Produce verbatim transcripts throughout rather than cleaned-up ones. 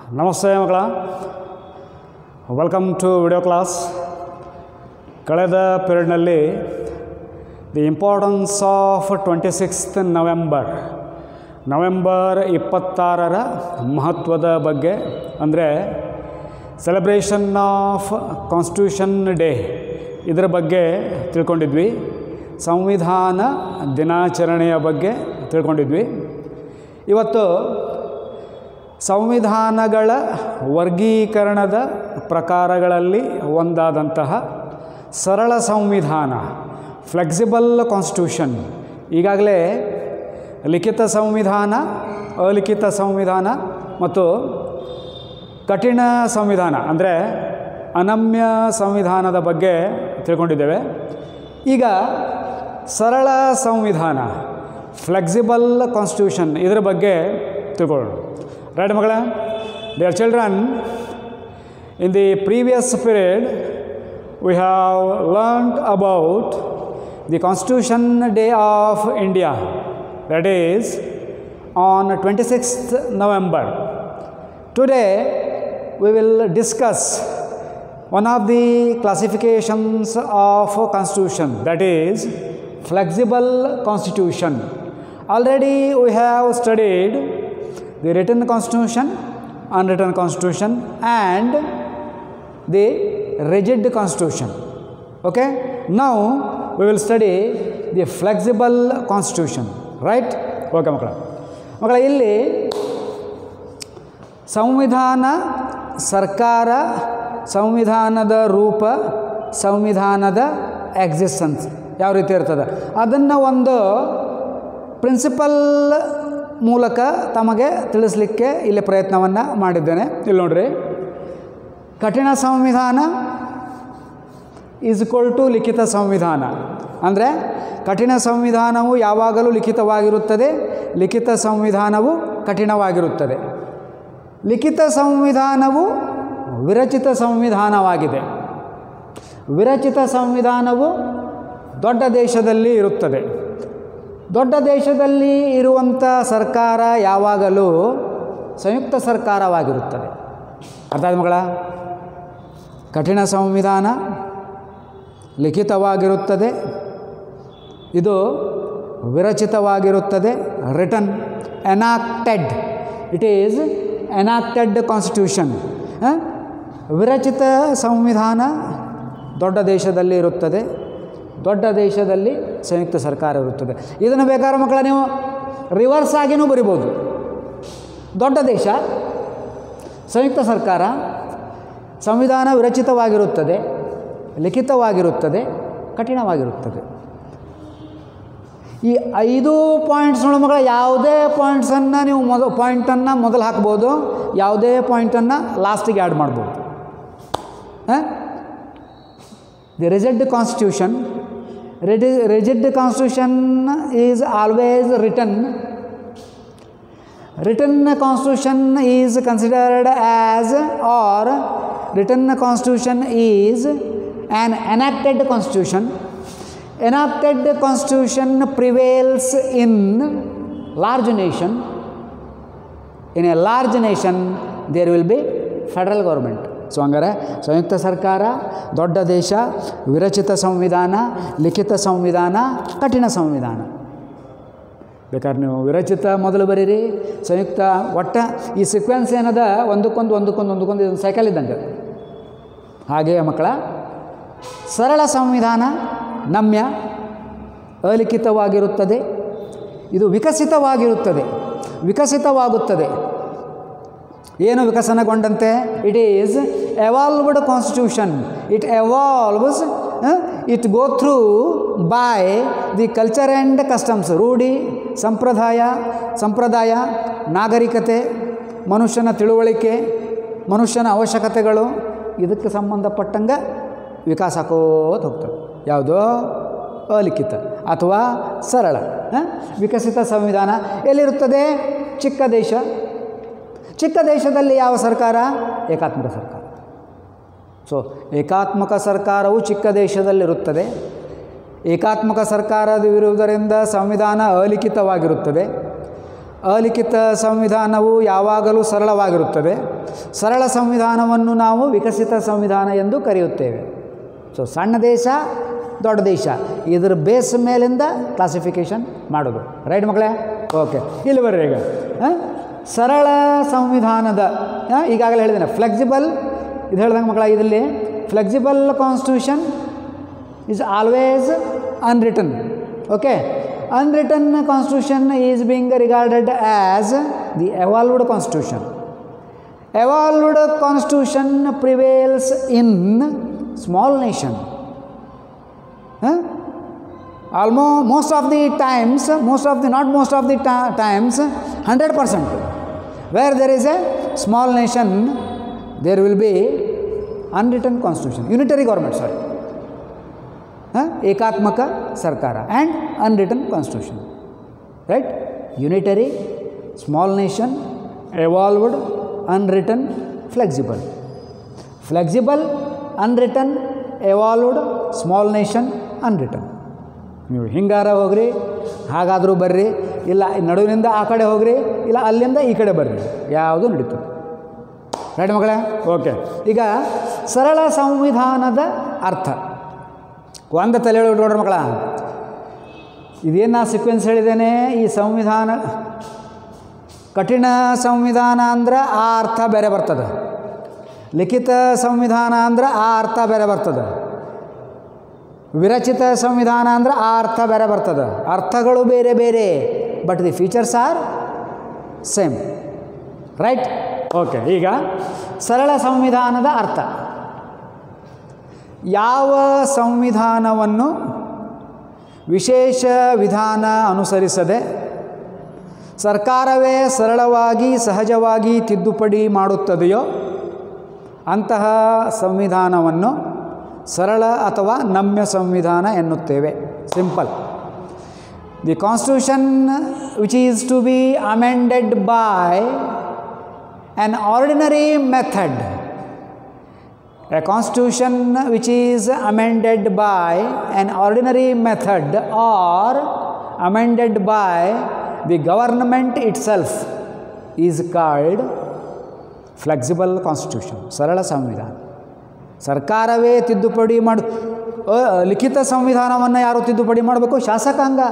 ನಮಸ್ತೆ ಮಕ್ಕಳ, welcome to video class. ಕಳೆದ ಪೀರಿಯಡ್ನಲ್ಲಿ the importance of twenty sixth November November ಇಪ್ಪತ್ತಾರರ ಮಹತ್ವದ ಬಗ್ಗೆ, ಅಂದರೆ ಸೆಲೆಬ್ರೇಷನ್ ಆಫ್ ಕಾನ್ಸ್ಟಿಟ್ಯೂಷನ್ ಡೇ, ಇದರ ಬಗ್ಗೆ ತಿಳ್ಕೊಂಡಿದ್ವಿ. ಸಂವಿಧಾನ ದಿನಾಚರಣೆಯ ಬಗ್ಗೆ ತಿಳ್ಕೊಂಡಿದ್ವಿ. ಇವತ್ತು ಸಂವಿಧಾನಗಳ ವರ್ಗೀಕರಣದ ಪ್ರಕಾರಗಳಲ್ಲಿ ಒಂದಾದಂತಹ ಸರಳ ಸಂವಿಧಾನ, ಫ್ಲೆಕ್ಸಿಬಲ್ ಕಾನ್ಸ್ಟಿಟ್ಯೂಷನ್, ಈಗಾಗಲೇ ಲಿಖಿತ ಸಂವಿಧಾನ, ಅಲಿಖಿತ ಸಂವಿಧಾನ ಮತ್ತು ಕಠಿಣ ಸಂವಿಧಾನ ಅಂದರೆ ಅನಮ್ಯ ಸಂವಿಧಾನದ ಬಗ್ಗೆ ತಿಳ್ಕೊಂಡಿದ್ದೇವೆ. ಈಗ ಸರಳ ಸಂವಿಧಾನ, ಫ್ಲೆಕ್ಸಿಬಲ್ ಕಾನ್ಸ್ಟಿಟ್ಯೂಷನ್, ಇದರ ಬಗ್ಗೆ ತಿಳ್ಕೊಳ್ಳೋಣ. ರೈಟ್ ಮಕ್ಕಳೇ? Dear children, in the previous period we have learned about the Constitution Day of India, that is on twenty-sixth November. Today we will discuss one of the classifications of Constitution, that is flexible Constitution. Already we have studied the written Constitution, unwritten Constitution and the rigid Constitution. Okay? Now we will study the flexible Constitution. Right? Okay ಮಕ್ಕಳ. ಮಕ್ಕಳ, ಇಲ್ಲಿ ಸಂವಿಧಾನ, ಸರ್ಕಾರ, ಸಂವಿಧಾನದ ರೂಪ, ಸಂವಿಧಾನದ existence ಯಾವ ರೀತಿ ಇರ್ತದೆ ಅದನ್ನು ಒಂದು ಪ್ರಿನ್ಸಿಪಲ್ ಮೂಲಕ ತಮಗೆ ತಿಳಿಸಲಿಕ್ಕೆ ಇಲ್ಲಿ ಪ್ರಯತ್ನವನ್ನು ಮಾಡಿದ್ದೇನೆ. ಇಲ್ಲಿ ನೋಡ್ರಿ, ಕಠಿಣ ಸಂವಿಧಾನ ಈಸ್ ಈಕ್ವಲ್ ಟು ಲಿಖಿತ ಸಂವಿಧಾನ. ಅಂದರೆ ಕಠಿಣ ಸಂವಿಧಾನವು ಯಾವಾಗಲೂ ಲಿಖಿತವಾಗಿರುತ್ತದೆ, ಲಿಖಿತ ಸಂವಿಧಾನವು ಕಠಿಣವಾಗಿರುತ್ತದೆ. ಲಿಖಿತ ಸಂವಿಧಾನವು ವಿರಚಿತ ಸಂವಿಧಾನವಾಗಿದೆ. ವಿರಚಿತ ಸಂವಿಧಾನವು ದೊಡ್ಡ ದೇಶದಲ್ಲಿ ಇರುತ್ತದೆ. ದೊಡ್ಡ ದೇಶದಲ್ಲಿ ಇರುವಂಥ ಸರ್ಕಾರ ಯಾವಾಗಲೂ ಸಂಯುಕ್ತ ಸರ್ಕಾರವಾಗಿರುತ್ತದೆ. ಅರ್ಥ ಆಯ್ತು ಮಕ್ಕಳ? ಕಠಿಣ ಸಂವಿಧಾನ ಲಿಖಿತವಾಗಿರುತ್ತದೆ, ಇದು ವಿರಚಿತವಾಗಿರುತ್ತದೆ, written, enacted, it is enacted constitution. ವಿರಚಿತ ಸಂವಿಧಾನ ದೊಡ್ಡ ದೇಶದಲ್ಲಿ ಇರುತ್ತದೆ, ದೊಡ್ಡ ದೇಶದಲ್ಲಿ ಸಂಯುಕ್ತ ಸರ್ಕಾರ ಇರುತ್ತದೆ. ಇದನ್ನು ಬೇಕಾದ್ರೆ ಮಕ್ಕಳ ನೀವು ರಿವರ್ಸ್ ಆಗಿಯೂ ಬರಿಬೋದು. ದೊಡ್ಡ ದೇಶ, ಸಂಯುಕ್ತ ಸರ್ಕಾರ, ಸಂವಿಧಾನ ವಿರಚಿತವಾಗಿರುತ್ತದೆ, ಲಿಖಿತವಾಗಿರುತ್ತದೆ, ಕಠಿಣವಾಗಿರುತ್ತದೆ. ಈ ಐದು ಪಾಯಿಂಟ್ಸ್ಗಳು ಮಕ್ಕಳ, ಯಾವುದೇ ಪಾಯಿಂಟ್ಸನ್ನು ನೀವು ಮೊದ ಪಾಯಿಂಟನ್ನು ಮೊದಲು ಹಾಕ್ಬೋದು, ಯಾವುದೇ ಪಾಯಿಂಟನ್ನು ಲಾಸ್ಟಿಗೆ ಆ್ಯಡ್ ಮಾಡ್ಬೋದು. ಹಾಂ, the rigid constitution, rigid constitution is always written. Written constitution is considered as, or written constitution is an enacted constitution. Enacted constitution prevails in large nation. In a large nation there will be federal government. So ಹಂಗಾರೆ ಸಂಯುಕ್ತ ಸರ್ಕಾರ, ದೊಡ್ಡ ದೇಶ, ವಿರಚಿತ ಸಂವಿಧಾನ, ಲಿಖಿತ ಸಂವಿಧಾನ, ಕಠಿಣ ಸಂವಿಧಾನ. ಬೇಕಾದ್ರೆ ನೀವು ವಿರಚಿತ ಮೊದಲು ಬರೀರಿ, ಸಂಯುಕ್ತ, ಒಟ್ಟ ಈ ಸೀಕ್ವೆನ್ಸ್ ಏನದ ಒಂದಕ್ಕೊಂದು ಒಂದಕ್ಕೊಂದು ಒಂದಕ್ಕೊಂದು ಇದೊಂದು ಸೈಕಲ್ ಇದ್ದಂಗೆ. ಹಾಗೆಯೇ ಮಕ್ಕಳ, ಸರಳ ಸಂವಿಧಾನ ನಮ್ಯ, ಅಲಿಖಿತವಾಗಿರುತ್ತದೆ, ಇದು ವಿಕಸಿತವಾಗಿರುತ್ತದೆ, ವಿಕಸಿತವಾಗುತ್ತದೆ. ಏನು ವಿಕಸನಗೊಂಡಂತೆ? It is evolved constitution. It evolves, it go through by the culture and customs. ರೂಢಿ, ಸಂಪ್ರದಾಯ, ಸಂಪ್ರದಾಯ, ನಾಗರಿಕತೆ, ಮನುಷ್ಯನ ತಿಳುವಳಿಕೆ, ಮನುಷ್ಯನ ಅವಶ್ಯಕತೆಗಳು, ಇದಕ್ಕೆ ಸಂಬಂಧಪಟ್ಟಂಗೆ ವಿಕಾಸ ಆಕೋತ ಹೋಗ್ತದೆ. ಯಾವುದೋ ಅಲಿಖಿತ ಅಥವಾ ಸರಳ. ವಿಕಸಿತ ಸಂವಿಧಾನ ಎಲ್ಲಿರುತ್ತದೆ? ಚಿಕ್ಕ ದೇಶ. ಚಿಕ್ಕ ದೇಶದಲ್ಲಿ ಯಾವ ಸರ್ಕಾರ? ಏಕಾತ್ಮಕ ಸರ್ಕಾರ. ಸೊ ಏಕಾತ್ಮಕ ಸರ್ಕಾರವು ಚಿಕ್ಕ ದೇಶದಲ್ಲಿರುತ್ತದೆ. ಏಕಾತ್ಮಕ ಸರ್ಕಾರವಿರುವುದರಿಂದ ಸಂವಿಧಾನ ಅಲಿಖಿತವಾಗಿರುತ್ತದೆ. ಅಲಿಖಿತ ಸಂವಿಧಾನವು ಯಾವಾಗಲೂ ಸರಳವಾಗಿರುತ್ತದೆ. ಸರಳ ಸಂವಿಧಾನವನ್ನು ನಾವು ವಿಕಸಿತ ಸಂವಿಧಾನ ಎಂದು ಕರೆಯುತ್ತೇವೆ. ಸೊ ಸಣ್ಣ ದೇಶ ದೊಡ್ಡ ದೇಶ ಇದರ ಬೇಸ್ ಮೇಲಿಂದ ಕ್ಲಾಸಿಫಿಕೇಷನ್ ಮಾಡೋದು. ರೈಟ್ ಮಕ್ಕಳೇ? ಓಕೆ, ಇಲ್ಲಿ ಬರ್ರಿ. ಈಗ ಸರಳ ಸಂವಿಧಾನದ ಈಗಾಗಲೇ ಹೇಳಿದ್ದೇನೆ ಫ್ಲೆಕ್ಸಿಬಲ್ ಇದು ಹೇಳ್ದಂಗೆ ಮಕ್ಕಳ, ಇದರಲ್ಲಿ flexible constitution is always unwritten. Okay, unwritten constitution is being regarded as the evolved constitution. Evolved constitution prevails in small nation. Huh? Almost most of the times, most of the not most of the ta times, one hundred percent. Where there is a small nation, there will be unwritten constitution, unitary government. Sorry. ಏಕಾತ್ಮಕ ಸರ್ಕಾರ and unwritten constitution. Right? Unitary, small nation, evolved, unwritten, flexible. Flexible, unwritten, evolved, small nation, unwritten. ನೀವು ಹಿಂಗಾರ ಹೋಗ್ರಿ, ಹಾಗಾದರೂ ಬರ್ರಿ, ಇಲ್ಲ ನಡುವಿನಿಂದ ಆ ಕಡೆ ಹೋಗ್ರಿ, ಇಲ್ಲ ಅಲ್ಲಿಂದ ಈ ಕಡೆ ಬರ್ರಿ, ಯಾವುದು ನಡೀತದೆ. ರೈಟ್ ಮಕ್ಕಳೇ? ಓಕೆ, ಈಗ ಸರಳ ಸಂವಿಧಾನದ ಅರ್ಥ ಒಂದು ತಲೆ ಒಳಗೆ ನೋಡ್ರಿ ಮಕ್ಕಳ. ಇದೇನು ನಾ ಸೀಕ್ವೆನ್ಸ್ ಹೇಳಿದ್ದೇನೆ, ಈ ಸಂವಿಧಾನ ಕಠಿಣ ಸಂವಿಧಾನ ಅಂದ್ರೆ ಆ ಅರ್ಥ ಬೇರೆ ಬರ್ತದೆ, ಲಿಖಿತ ಸಂವಿಧಾನ ಅಂದ್ರೆ ಆ ಅರ್ಥ ಬೇರೆ ಬರ್ತದೆ, ವಿರಚಿತ ಸಂವಿಧಾನ ಅಂದ್ರೆ ಆ ಅರ್ಥ ಬೇರೆ ಬರ್ತದೆ. ಅರ್ಥಗಳು ಬೇರೆ ಬೇರೆ, but the features are same. Right? Okay, ಈಗ ಸರಳ ಸಂವಿಧಾನದ ಅರ್ಥ. ಯಾವ ಸಂವಿಧಾನವನ್ನು ವಿಶೇಷ ವಿಧಾನ ಅನುಸರಿಸದೆ ಸರ್ಕಾರವೇ ಸರಳವಾಗಿ ಸಹಜವಾಗಿ ತಿದ್ದುಪಡಿ ಮಾಡುತ್ತದೆಯೋ ಅಂತಹ ಸಂವಿಧಾನವನ್ನು ಸರಳ ಅಥವಾ ನಮ್ಯ ಸಂವಿಧಾನ ಎನ್ನುತ್ತೇವೆ. Simple. The constitution which is to be amended by an ordinary method. A constitution which is amended by an ordinary method or amended by the government itself is called flexible constitution. ಸರಳ ಸಂವಿಧಾನ. ಸರ್ಕಾರವೇ ತಿದ್ದುಪಡಿ ಮಾಡು ಲಿಖಿತ ಸಂವಿಧಾನವನ್ನು ಯಾರು ತಿದ್ದುಪಡಿ ಮಾಡಬೇಕು? ಶಾಸಕಾಂಗ.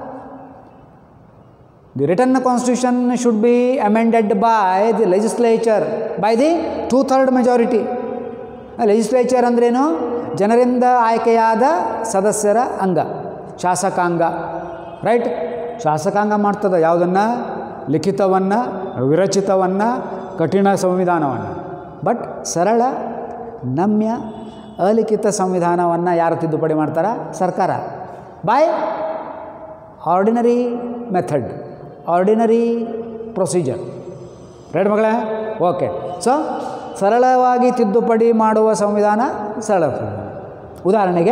The written constitution should be amended by the legislature by the two-third majority. Legislature ಅಂದ್ರೇನು? ಜನರಿಂದ ಆಯ್ಕೆಯಾದ ಸದಸ್ಯರ ಅಂಗ, ಶಾಸಕಾಂಗ. ರೈಟ್? ಶಾಸಕಾಂಗ ಮಾಡ್ತದೆ ಯಾವುದನ್ನು? ಲಿಖಿತವನ್ನು, ವಿರಚಿತವನ್ನು, ಕಠಿಣ ಸಂವಿಧಾನವನ್ನು. ಬಟ್ ಸರಳ, ನಮ್ಯ, ಅಲಿಖಿತ ಸಂವಿಧಾನವನ್ನು ಯಾರು ತಿದ್ದುಪಡಿ ಮಾಡ್ತಾರೆ? ಸರ್ಕಾರ. By ordinary method, ordinary procedure. Right ಮಗಳೇ? ಓಕೆ. ಸೊ ಸರಳವಾಗಿ ತಿದ್ದುಪಡಿ ಮಾಡುವ ಸಂವಿಧಾನ ಸರಳ. ಉದಾಹರಣೆಗೆ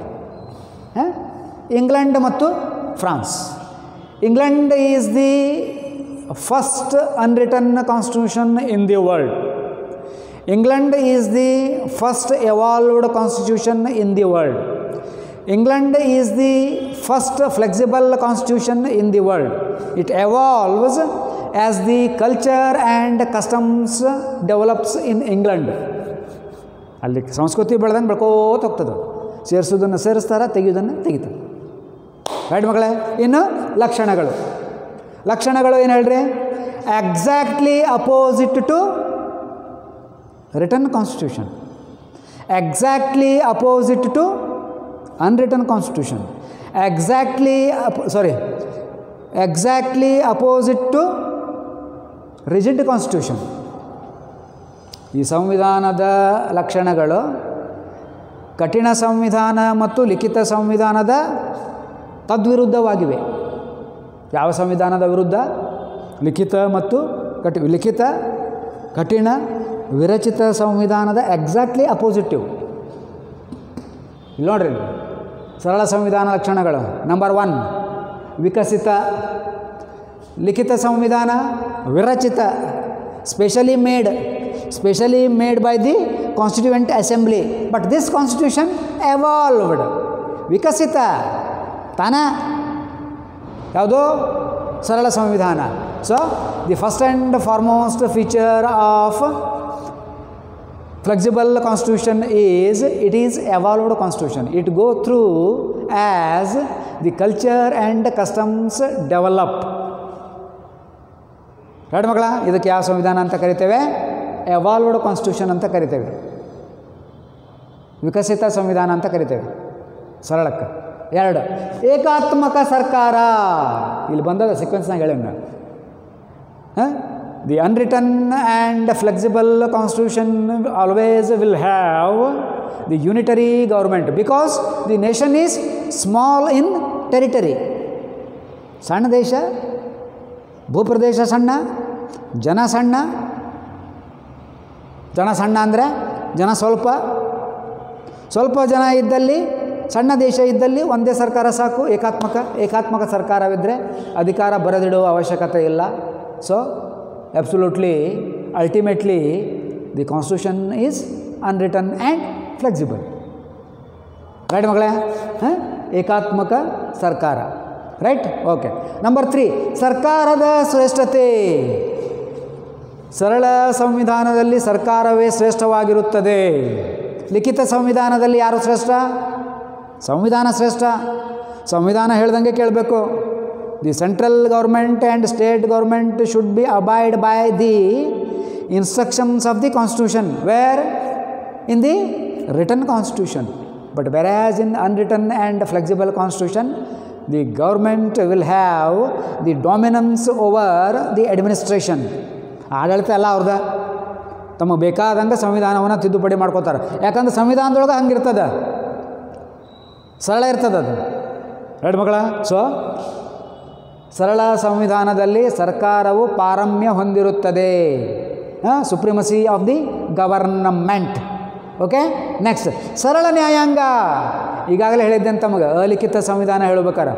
ಇಂಗ್ಲೆಂಡ್ ಮತ್ತು France. England is the first unwritten constitution in the world. England is the first evolved constitution in the world. England is the first flexible constitution in the world. It evolves as the culture and customs develops in England. ಅಲ್ಲಿ ಸಂಸ್ಕೃತಿ ಬೆಳೆದಂಗೆ ಬೆಳ್ಕೋತ ಹೋಗ್ತದೆ. ಸೇರಿಸೋದನ್ನು ಸೇರಿಸ್ತಾರೆ, ತೆಗೆಯೋದನ್ನು ತೆಗಿತಾರೆ. Right ಮಕ್ಕಳೇ? ಇನ್ನು ಲಕ್ಷಣಗಳು. ಲಕ್ಷಣಗಳು ಏನು ಹೇಳ್ರಿ? Exactly opposite to written constitution, exactly opposite to unwritten constitution, exactly sorry exactly opposite to rigid constitution. ಈ ಸಂವಿಧಾನದ ಲಕ್ಷಣಗಳು ಕಠಿಣ ಸಂವಿಧಾನ ಮತ್ತು ಲಿಖಿತ ಸಂವಿಧಾನದ ತದ್ವಿರುದ್ಧವಾಗಿವೆ. ಯಾವ ಸಂವಿಧಾನದ ವಿರುದ್ಧ? ಲಿಖಿತ ಮತ್ತು ಕಠಿ ಲಿಖಿತ ಕಠಿಣ ವಿರಚಿತ ಸಂವಿಧಾನದ ಎಕ್ಸಾಕ್ಟ್ಲಿ ಅಪೋಸಿಟಿವ್. ಇಲ್ಲಿ ನೋಡ್ರಿ, ಸರಳ ಸಂವಿಧಾನ ಲಕ್ಷಣಗಳು. ನಂಬರ್ ಒನ್, ವಿಕಸಿತ. ಲಿಖಿತ ಸಂವಿಧಾನ ವಿರಚಿತ, specially made specially made by the constituent assembly. But this constitution evolved. ವಿಕಸಿತ ತಾನ ಯಾವುದೋ ಸರಳ ಸಂವಿಧಾನ. So the first and foremost feature of flexible constitution is it is evolved constitution. It go through as the culture and customs develop. Right ಮಕ್ಕಳ, ಇದಕ್ಕೆ ಯಾವ ಸಂವಿಧಾನ ಅಂತ ಕರಿತೇವೆ? ಎವಾಲ್ವ್ಡ್ ಕಾನ್ಸ್ಟಿಟ್ಯೂಷನ್ ಅಂತ ಕರಿತೇವೆ, ವಿಕಸಿತ ಸಂವಿಧಾನ ಅಂತ ಕರಿತೇವೆ ಸರಳಕ್ಕೆ. ಎರಡು, ಏಕಾತ್ಮಕ ಸರ್ಕಾರ. ಇಲ್ಲಿ ಬಂದದ ಸೀಕ್ವೆನ್ಸ್ನಾಗ ಹೇಳಿ ನಾನು. ಹಾಂ, the unwritten and flexible constitution always will have the unitary government because the nation is small in territory. ಸಣ್ಣ ದೇಶ, ಭೂಪ್ರದೇಶ ಸಣ್ಣ, ಜನ ಸಣ್ಣ. ಜನ ಸಣ್ಣ ಅಂದರೆ ಜನ ಸ್ವಲ್ಪ ಸ್ವಲ್ಪ ಜನ ಇದ್ದಲ್ಲಿ, ಸಣ್ಣ ದೇಶ ಇದ್ದಲ್ಲಿ ಒಂದೇ ಸರ್ಕಾರ ಸಾಕು. ಏಕಾತ್ಮಕ ಏಕಾತ್ಮಕ ಸರ್ಕಾರವಿದ್ದರೆ ಅಧಿಕಾರ ಬರೆದಿಡುವ ಅವಶ್ಯಕತೆ ಇಲ್ಲ. So absolutely, ultimately, the constitution is unwritten and flexible. Right, ಮಗಳೇ? ಏಕಾತ್ಮಕ ಸರ್ಕಾರ. Right, okay. ನಂಬರ್ ತ್ರೀ, ಸರ್ಕಾರದ ಶ್ರೇಷ್ಠತೆ. ಸರಳ ಸಂವಿಧಾನದಲ್ಲಿ ಸರ್ಕಾರವೇ ಶ್ರೇಷ್ಠವಾಗಿರುತ್ತದೆ. ಲಿಖಿತ ಸಂವಿಧಾನದಲ್ಲಿ ಯಾರು ಶ್ರೇಷ್ಠ? ಸಂವಿಧಾನ ಶ್ರೇಷ್ಠ. ಸಂವಿಧಾನ ಹೇಳ್ದಂಗೆ ಕೇಳಬೇಕು. The central government and state government should be abide by the instructions of the constitution, where in the written constitution. But whereas in unwritten and flexible constitution, the government will have the dominance over the administration. ಆಡಳಿತ ಎಲ್ಲ ಅವ್ರದ, ತಮಗೆ ಬೇಕಾದಂಗೆ ಸಂವಿಧಾನವನ್ನು ತಿದ್ದುಪಡಿ ಮಾಡ್ಕೋತಾರೆ. ಯಾಕಂದ್ರೆ ಸಂವಿಧಾನದೊಳಗೆ ಹಂಗಿರ್ತದೆ, ಸರಳ ಇರ್ತದೆ ಅದು. ಎರಡು ಮಕ್ಕಳ, ಸೊ ಸರಳ ಸಂವಿಧಾನದಲ್ಲಿ ಸರ್ಕಾರವು ಪಾರಮ್ಯ ಹೊಂದಿರುತ್ತದೆ. Supremacy of the government. Okay, next, ಸರಳ ನ್ಯಾಯಾಂಗ. ಈಗಾಗಲೇ ಹೇಳಿದ್ದೆ ಅಂತ ತಮಗೆ, ಅಲಿಖಿತ ಸಂವಿಧಾನ ಹೇಳಬೇಕಾರೆ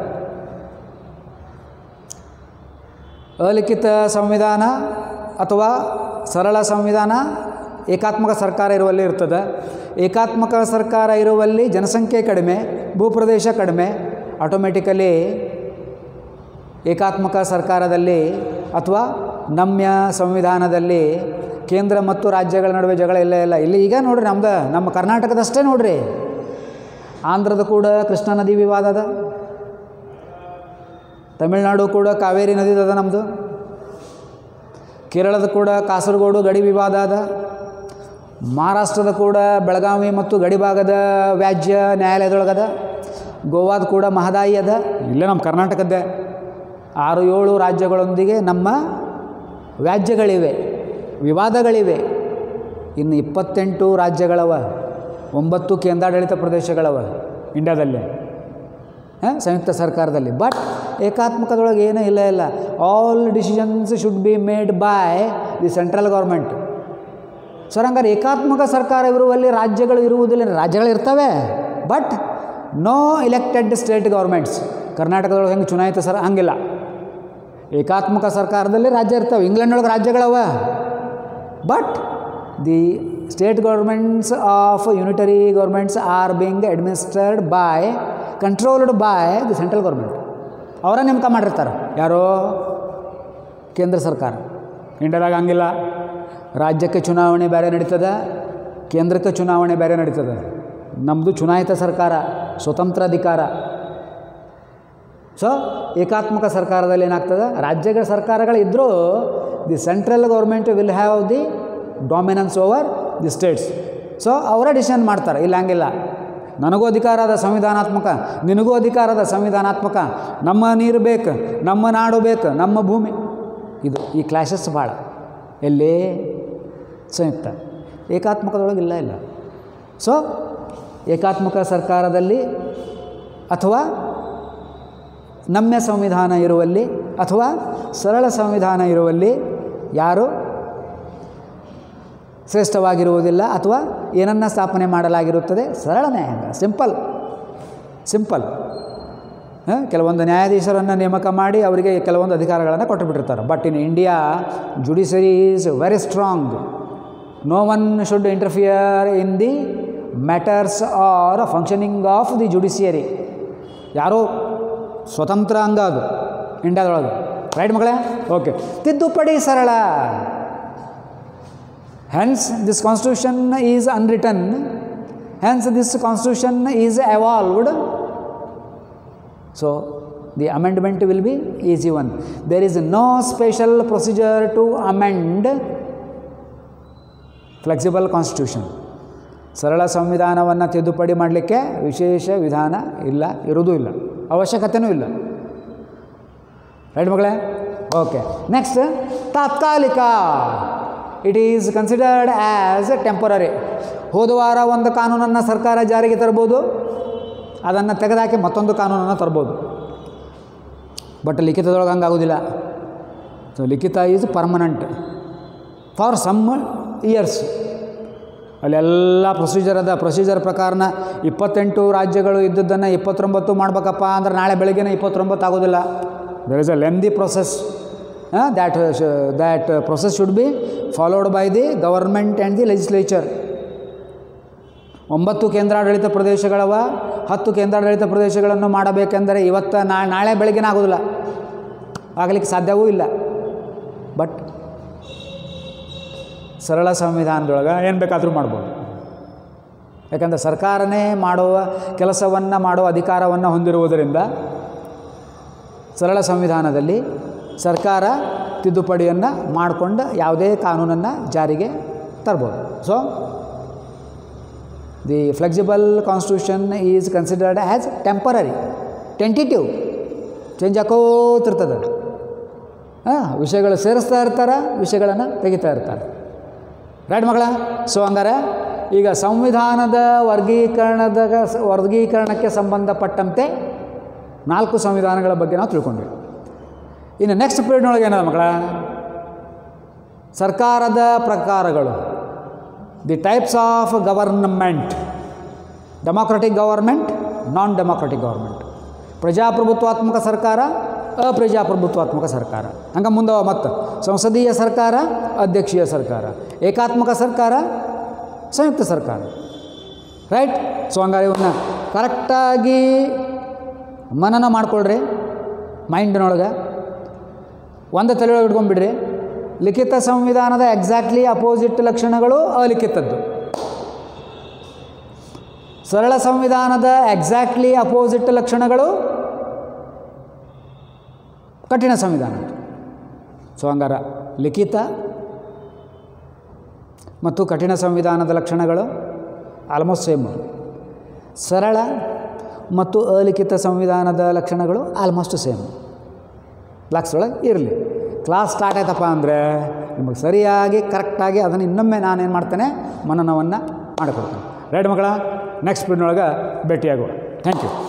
ಅಲಿಖಿತ ಸಂವಿಧಾನ ಅಥವಾ ಸರಳ ಸಂವಿಧಾನ ಏಕಾತ್ಮಕ ಸರ್ಕಾರ ಇರುವಲ್ಲಿ ಇರ್ತದೆ. ಏಕಾತ್ಮಕ ಸರ್ಕಾರ ಇರುವಲ್ಲಿ ಜನಸಂಖ್ಯೆ ಕಡಿಮೆ, ಭೂಪ್ರದೇಶ ಕಡಿಮೆ. ಆಟೋಮೆಟಿಕಲಿ ಏಕಾತ್ಮಕ ಸರ್ಕಾರದಲ್ಲಿ ಅಥವಾ ನಮ್ಯ ಸಂವಿಧಾನದಲ್ಲಿ ಕೇಂದ್ರ ಮತ್ತು ರಾಜ್ಯಗಳ ನಡುವೆ ಜಗಳ ಇಲ್ಲ ಇಲ್ಲ ಇಲ್ಲಿ ಈಗ ನೋಡಿರಿ, ನಮ್ದು ನಮ್ಮ ಕರ್ನಾಟಕದಷ್ಟೇ ನೋಡಿರಿ. ಆಂಧ್ರದ ಕೂಡ ಕೃಷ್ಣಾ ನದಿ ವಿವಾದ ಅದ, ತಮಿಳುನಾಡು ಕೂಡ ಕಾವೇರಿ ನದಿದ ನಮ್ಮದು, ಕೇರಳದ ಕೂಡ ಕಾಸರಗೋಡು ಗಡಿ ವಿವಾದ ಅದ, ಮಹಾರಾಷ್ಟ್ರದ ಕೂಡ ಬೆಳಗಾವಿ ಮತ್ತು ಗಡಿಭಾಗದ ವ್ಯಾಜ್ಯ ನ್ಯಾಯಾಲಯದೊಳಗದ, ಗೋವಾದ ಕೂಡ ಮಹದಾಯಿ ಅದ. ಇಲ್ಲೇ ನಮ್ಮ ಕರ್ನಾಟಕದ್ದೇ ಆರು ಏಳು ರಾಜ್ಯಗಳೊಂದಿಗೆ ನಮ್ಮ ವ್ಯಾಜ್ಯಗಳಿವೆ, ವಿವಾದಗಳಿವೆ. ಇನ್ನು ಇಪ್ಪತ್ತೆಂಟು ರಾಜ್ಯಗಳವ, ಒಂಬತ್ತು ಕೇಂದ್ರಾಡಳಿತ ಪ್ರದೇಶಗಳವ ಇಂಡಿಯಾದಲ್ಲಿ, ಸಂಯುಕ್ತ ಸರ್ಕಾರದಲ್ಲಿ. ಬಟ್ ಏಕಾತ್ಮಕದೊಳಗೆ ಏನೂ ಇಲ್ಲ ಇಲ್ಲ all decisions should be made by the central government. ಸರ್ ಹಂಗಾರೆ ಏಕಾತ್ಮಕ ಸರ್ಕಾರ ಇರುವಲ್ಲಿ ರಾಜ್ಯಗಳು ಇರುವುದಿಲ್ಲ, ರಾಜ್ಯಗಳು ಇರ್ತವೆ but no elected state governments. ಕರ್ನಾಟಕದೊಳಗೆ ಹೆಂಗೆ ಚುನಾಯಿತ ಸರ್ ಹಂಗಿಲ್ಲ. ಏಕಾತ್ಮಕ ಸರ್ಕಾರದಲ್ಲಿ ರಾಜ್ಯ ಇರ್ತವೆ, ಇಂಗ್ಲೆಂಡ್ನೊಳಗೆ ರಾಜ್ಯಗಳವ. But the state governments of unitary governments are being administered by controlled by the central government. ಅವರ ನೇಮಕ ಮಾಡಿರ್ತಾರೆ. ಯಾರೋ ಕೇಂದ್ರ ಸರ್ಕಾರ. ಇಂಡಿಯಾದಾಗ ಹಂಗಿಲ್ಲ. ರಾಜ್ಯಕ್ಕೆ ಚುನಾವಣೆ ಬೇರೆ ನಡೀತದೆ, ಕೇಂದ್ರಕ್ಕೆ ಚುನಾವಣೆ ಬೇರೆ ನಡೀತದೆ. ನಮ್ಮದು ಚುನಾಯಿತ ಸರ್ಕಾರ, ಸ್ವತಂತ್ರ ಅಧಿಕಾರ. ಸೊ ಏಕಾತ್ಮಕ ಸರ್ಕಾರದಲ್ಲಿ ಏನಾಗ್ತದೆ, ರಾಜ್ಯಗಳ ಸರ್ಕಾರಗಳಿದ್ದರೂ the central government will have the dominance over the states. So ಅವರ ಡಿಸಿಷನ್ ಮಾಡ್ತಾರೆ. ಇಲ್ಲ ಹಂಗಿಲ್ಲ, ನನಗೂ ಅಧಿಕಾರ ಅದ ಸಂವಿಧಾನಾತ್ಮಕ, ನಿನಗೂ ಅಧಿಕಾರ ಅದ ಸಂವಿಧಾನಾತ್ಮಕ, ನಮ್ಮ ನೀರು ಬೇಕು, ನಮ್ಮ ನಾಡು ಬೇಕು, ನಮ್ಮ ಭೂಮಿ. ಇದು ಈ ಕ್ಲಾಶಸ್ ಭಾಳ ಎಲ್ಲಿ ಸಂಯುಕ್ತ. ಏಕಾತ್ಮಕದೊಳಗೆ ಇಲ್ಲ ಇಲ್ಲ. ಸೊ ಏಕಾತ್ಮಕ ಸರ್ಕಾರದಲ್ಲಿ ಅಥವಾ ನಮ್ಯ ಸಂವಿಧಾನ ಇರುವಲ್ಲಿ ಅಥವಾ ಸರಳ ಸಂವಿಧಾನ ಇರುವಲ್ಲಿ ಯಾರು ಶ್ರೇಷ್ಠವಾಗಿರುವುದಿಲ್ಲ ಅಥವಾ ಏನನ್ನು ಸ್ಥಾಪನೆ ಮಾಡಲಾಗಿರುತ್ತದೆ? ಸರಳ ನ್ಯಾಯಾಂಗ. ಸಿಂಪಲ್ ಸಿಂಪಲ್ ಕೆಲವೊಂದು ನ್ಯಾಯಾಧೀಶರನ್ನು ನೇಮಕ ಮಾಡಿ ಅವರಿಗೆ ಕೆಲವೊಂದು ಅಧಿಕಾರಗಳನ್ನು ಕೊಟ್ಟುಬಿಟ್ಟಿರ್ತಾರೆ. But in India judiciary is very strong. No one should interfere in the matters or functioning of the judiciary. ಯಾರೋ ಸ್ವತಂತ್ರ ಅಂಗ ಅದು ಇಂಡಿಯಾದೊಳಗೆ. ರೈಟ್ ಮಕ್ಕಳೇ? ಓಕೆ, ತಿದ್ದುಪಡಿ ಸರಳ. Hence this constitution is unwritten, hence this constitution is evolved. So the amendment will be easy one. There is no special procedure to amend flexible constitution. ಸರಳ ಸಂವಿಧಾನವನ್ನು ತಿದ್ದುಪಡಿ ಮಾಡಲಿಕ್ಕೆ ವಿಶೇಷ ವಿಧಾನ ಇಲ್ಲ, ಇರುವುದೂ ಇಲ್ಲ, ಅವಶ್ಯಕತೆಯೂ ಇಲ್ಲ. ರೈಟ್ ಮಗಳೇ? ಓಕೆ, ನೆಕ್ಸ್ಟ್ ತಾತ್ಕಾಲಿಕ. It is considered as temporary. ಹೋದ ವಾರ ಒಂದು ಕಾನೂನನ್ನು ಸರ್ಕಾರ ಜಾರಿಗೆ ತರ್ಬೋದು, ಅದನ್ನು ತೆಗೆದಾಕಿ ಮತ್ತೊಂದು ಕಾನೂನನ್ನು ತರ್ಬೋದು. ಬಟ್ ಲಿಖಿತದೊಳಗೆ ಹಂಗೆ ಆಗೋದಿಲ್ಲ. ಸೊ ಲಿಖಿತ is permanent for some years. ಅಲ್ಲೆಲ್ಲ ಪ್ರೊಸೀಜರ್ ಅದ. ಪ್ರೊಸೀಜರ್ ಪ್ರಕಾರನ ಇಪ್ಪತ್ತೆಂಟು ರಾಜ್ಯಗಳು ಇದ್ದದ್ದನ್ನು ಇಪ್ಪತ್ತೊಂಬತ್ತು ಮಾಡ್ಬೇಕಪ್ಪ ಅಂದ್ರೆ ನಾಳೆ ಬೆಳಗ್ಗೆನೇ ಇಪ್ಪತ್ತೊಂಬತ್ತು ಆಗೋದಿಲ್ಲ. There is a lengthy process. That that process should be followed by the government and the legislature. ಒಂಬತ್ತು ಕೇಂದ್ರಾಡಳಿತ ಪ್ರದೇಶಗಳವ, ಹತ್ತು ಕೇಂದ್ರಾಡಳಿತ ಪ್ರದೇಶಗಳನ್ನು ಮಾಡಬೇಕೆಂದರೆ ಇವತ್ತು ನಾ ನಾಳೆ ಬೆಳಗ್ಗೆನೇ ಆಗೋದಿಲ್ಲ, ಆಗಲಿಕ್ಕೆ ಸಾಧ್ಯವೂ ಇಲ್ಲ. ಬಟ್ ಸರಳ ಸಂವಿಧಾನದೊಳಗೆ ಏನು ಬೇಕಾದರೂ ಮಾಡ್ಬೋದು. ಯಾಕಂದರೆ ಸರ್ಕಾರನೇ ಮಾಡುವ ಕೆಲಸವನ್ನು ಮಾಡುವ ಅಧಿಕಾರವನ್ನು ಹೊಂದಿರುವುದರಿಂದ ಸರಳ ಸಂವಿಧಾನದಲ್ಲಿ ಸರ್ಕಾರ ತಿದ್ದುಪಡಿಯನ್ನು ಮಾಡಿಕೊಂಡು ಯಾವುದೇ ಕಾನೂನನ್ನು ಜಾರಿಗೆ ತರ್ಬೋದು. So the flexible constitution is considered as temporary, tentative, change ಹಾಕೋತಿರ್ತದೆ. ಹಾಂ, ವಿಷಯಗಳು ಸೇರಿಸ್ತಾ ಇರ್ತಾರೆ, ವಿಷಯಗಳನ್ನು ತೆಗಿತಾ ಇರ್ತಾರೆ. ರೈಟ್ ಮಗಳ? ಸೊ ಹಂಗಾರೆ ಈಗ ಸಂವಿಧಾನದ ವರ್ಗೀಕರಣದ ವರ್ಗೀಕರಣಕ್ಕೆ ಸಂಬಂಧಪಟ್ಟಂತೆ ನಾಲ್ಕು ಸಂವಿಧಾನಗಳ ಬಗ್ಗೆ ನಾವು ತಿಳ್ಕೊಂಡ್ವಿ. ಇನ್ನು ನೆಕ್ಸ್ಟ್ ಪೀರಿಯಡ್ನೊಳಗೆ ಏನದ ಮಕ್ಕಳ? ಸರ್ಕಾರದ ಪ್ರಕಾರಗಳು, the types of government, democratic government, non democratic government, ಪ್ರಜಾಪ್ರಭುತ್ವಾತ್ಮಕ ಸರ್ಕಾರ, ಅಪ್ರಜಾಪ್ರಭುತ್ವಾತ್ಮಕ ಸರ್ಕಾರ. ಹಂಗೆ ಮುಂದೆ ಮತ್ತು ಸಂಸದೀಯ ಸರ್ಕಾರ, ಅಧ್ಯಕ್ಷೀಯ ಸರ್ಕಾರ, ಏಕಾತ್ಮಕ ಸರ್ಕಾರ, ಸಂಯುಕ್ತ ಸರ್ಕಾರ. ರೈಟ್? ಸೊ ಹಂಗಾರೆ ಇವನ್ನ ಕರೆಕ್ಟಾಗಿ ಮನನ ಮಾಡ್ಕೊಳ್ರಿ ಮೈಂಡ್ನೊಳಗೆ. ಒಂದು ತಲೆಯೊಳಗೆ ಇಟ್ಕೊಂಡ್ಬಿಡ್ರಿ. ಲಿಖಿತ ಸಂವಿಧಾನದ ಎಕ್ಸಾಕ್ಟ್ಲಿ ಅಪೋಸಿಟ್ ಲಕ್ಷಣಗಳು ಅಲಿಖಿತದ್ದು. ಸರಳ ಸಂವಿಧಾನದ ಎಕ್ಸಾಕ್ಟ್ಲಿ ಅಪೋಸಿಟ್ ಲಕ್ಷಣಗಳು ಕಠಿಣ ಸಂವಿಧಾನ. ಸೊ ಹಂಗಾರ ಲಿಖಿತ ಮತ್ತು ಕಠಿಣ ಸಂವಿಧಾನದ ಲಕ್ಷಣಗಳು ಆಲ್ಮೋಸ್ಟ್ ಸೇಮ್. ಸರಳ ಮತ್ತು ಅಲಿಖಿತ ಸಂವಿಧಾನದ ಲಕ್ಷಣಗಳು ಆಲ್ಮೋಸ್ಟ್ ಸೇಮ್. ಕ್ಲಾಸ್ ಒಳಗೆ ಇರಲಿ. ಕ್ಲಾಸ್ ಸ್ಟಾರ್ಟ್ ಆಯ್ತಪ್ಪ ಅಂದರೆ ನಿಮಗೆ ಸರಿಯಾಗಿ ಕರೆಕ್ಟಾಗಿ ಅದನ್ನು ಇನ್ನೊಮ್ಮೆ ನಾನೇನು ಮಾಡ್ತೇನೆ, ಮನನವನ್ನು ಮಾಡಿಕೊಡ್ತೇನೆ. ರೈಟ್ ಮಕ್ಕಳ? ನೆಕ್ಸ್ಟ್ ಪೀರಿಯಡ್ನೊಳಗೆ ಭೇಟಿಯಾಗುವ. Thank you.